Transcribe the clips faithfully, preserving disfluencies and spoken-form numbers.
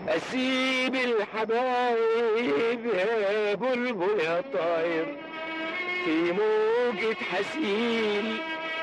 اسيب الحبايب يا بلبل يا طاير في موجة حسيل.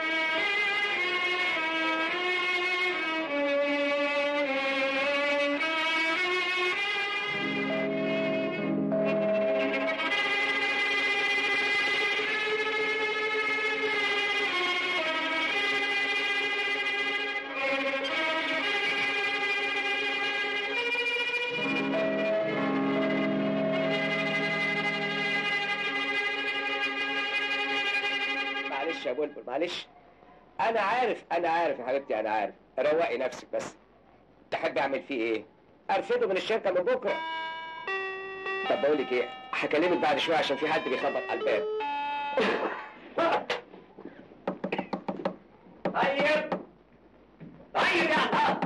معلش يا بلبل معلش، انا عارف انا عارف يا حبيبتي، انا عارف. روقي نفسك بس. تحب اعمل فيه ايه؟ ارفده من الشركه من بكره. طب بقول لك ايه، هكلمك بعد شويه عشان في حد بيخبط على الباب. طيب طيب يا الله،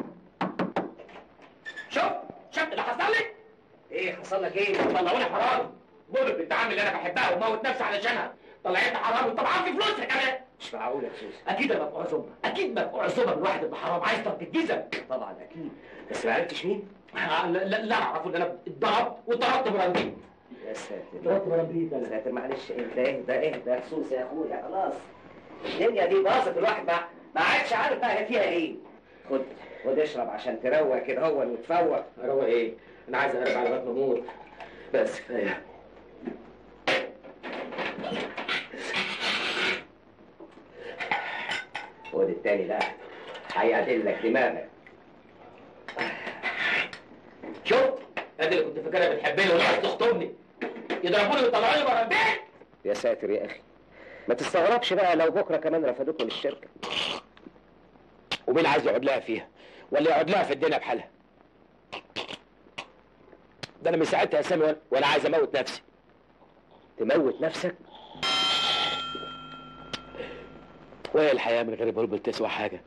شوف شفت اللي حصل لي؟ ايه حصل لك ايه؟ طلعوني حرام. بولد بنت عمي اللي انا بحبها وموت نفسي علشانها طلعتني حرام وطبعا في فلوسها كمان. مش معقول يا سوسي. اكيد انا مدفوع عزومه، اكيد مدفوع عزومه من واحد ابن حرام عايز ترك الجزم. طبعا اكيد، بس ما عرفتش مين؟ لا لا لا اعرف ان انا اتضربت واتضربت برانديت. يا ساتر اتضربت برانديت. يا ساتر معلش، اهدى اهدى اهدى يا سوسي يا اخويا، خلاص الدنيا دي باظت، الواحد ما ما عادش عارف بقى هي فيها ايه. خد خد اشرب عشان تروق كده هو وتفوق. اروق ايه؟ انا عايز اقرب على بطن موت بس كفايه. خد التاني ده هيعدل لك دماغك. شوف ادي اللي كنت فاكرها بتحبني ولا عايز تخطبني، يضربوني ويطلعوني بره البيت. يا ساتر يا اخي، ما تستغربش بقى لو بكره كمان رفضته من الشركه. ومين عايز يقعد لها فيها ولا يقعد لها في الدنيا بحالها؟ ده انا من ساعتها يا سامي وانا عايز اموت نفسي. تموت نفسك؟ وهي الحياه من غير بلبل تسوى حاجه؟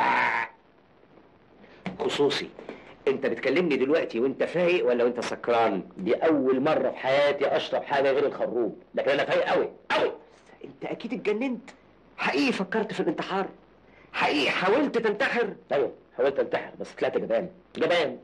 خصوصي انت بتكلمني دلوقتي وانت فايق ولا وانت سكران؟ دي اول مره في حياتي اشرب حاجه غير الخروب، لكن انا فايق قوي قوي. انت اكيد اتجننت. حقيقي فكرت في الانتحار؟ حقيقي حاولت تنتحر؟ ايوه حاولت انتحر بس طلعت جبان جبان.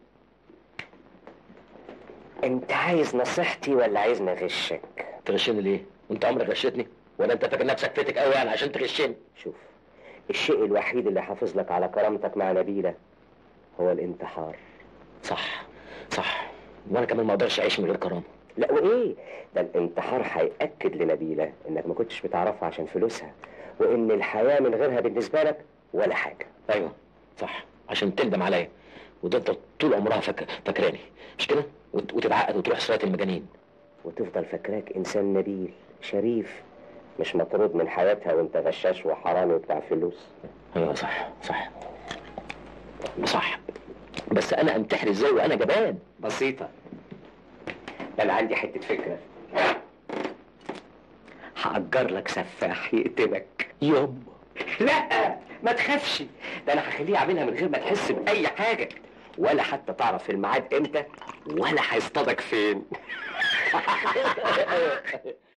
انت عايز نصيحتي ولا عايزني اغشك؟ تغشني ليه؟ وانت عمرك غشتني؟ ولا انت فاكر نفسك فتك قوي يعني عشان تغشني؟ شوف، الشيء الوحيد اللي حافظ لك على كرامتك مع نبيلة هو الانتحار. صح صح، وانا كمان ما اقدرش اعيش من غير كرامه. لا وايه ده، الانتحار هيأكد لنبيلة انك ما كنتش بتعرفها عشان فلوسها، وان الحياه من غيرها بالنسبه لك ولا حاجه. ايوه صح، عشان تندم عليا وتفضل طول عمرها فاكره فاكراني مش كده، وت... وتتعقد وتروح سراية المجانين، وتفضل فاكراك انسان نبيل شريف مش مطرود من حياتها وانت غشاش وحرامي وبتاع فلوس. ايوه صح صح صح، بس انا انتحر ازاي وانا جبان؟ بسيطه، ده انا عندي حته فكره. هأجر لك سفاح يقتلك. يوم لا ما تخافش، ده انا هخليه يعملها من غير ما تحس باي حاجه، ولا حتى تعرف الميعاد امتى ولا هيصطادك فين.